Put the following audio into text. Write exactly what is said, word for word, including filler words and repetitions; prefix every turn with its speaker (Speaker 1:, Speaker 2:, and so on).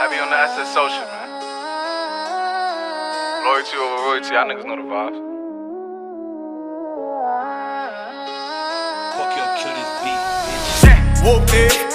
Speaker 1: Heavy on the S S social, man. Loyalty over royalty, y'all niggas know the vibes.
Speaker 2: Fuck your kill this beat, bitch.
Speaker 3: Whoop it.